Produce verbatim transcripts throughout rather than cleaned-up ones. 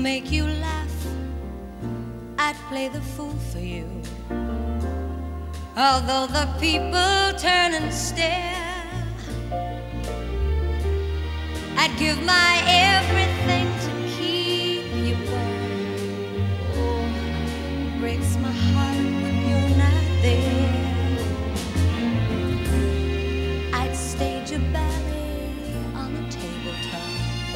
make you laugh, I'd play the fool for you. Although the people turn and stare, I'd give my everything to keep you warm. Oh, it breaks my heart when you're not there. I'd stage a ballet on a tabletop,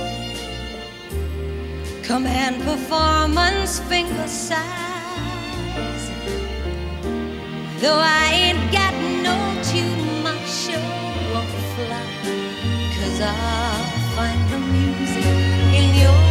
command performance finger size. Though I ain't got no tune, my show won't fly, 'cause I'll find the music in your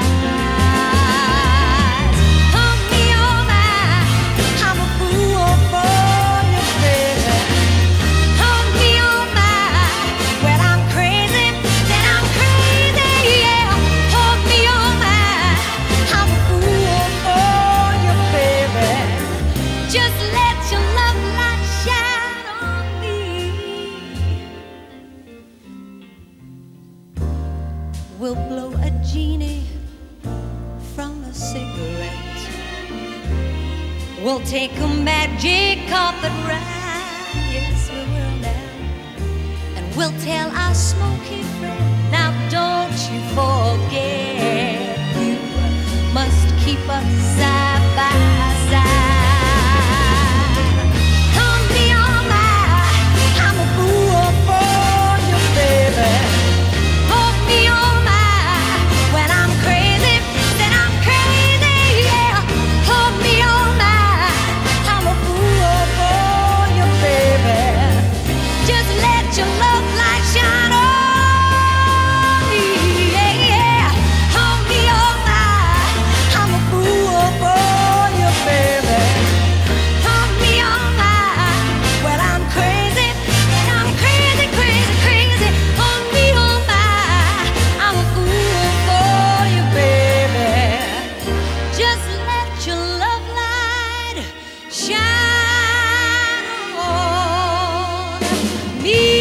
eyes. Oh me, oh my, I'm a fool for you, baby. Oh me, oh my, well I'm crazy, then I'm crazy, yeah. Oh me, oh my, I'm a fool for you, baby. Just let your love light shine on me. We'll blow a genie from a cigarette. We'll take a magic carpet ride, yes we will now. And we'll tell our smoky friend, now don't you forget, you must keep us side by side. Oh me, oh my, I'm a fool for you, baby. Oh me, oh my, when I'm crazy, then I'm crazy, yeah. Oh me, oh my, I'm a fool for you, baby. Just let your love light shine on me, yeah, yeah. Oh me, oh my, I'm a fool for you, baby. Oh me, oh my, well I'm crazy, and I'm crazy, crazy, crazy. Oh me, oh my, I'm a fool for you, baby. Just let your love light shine on me.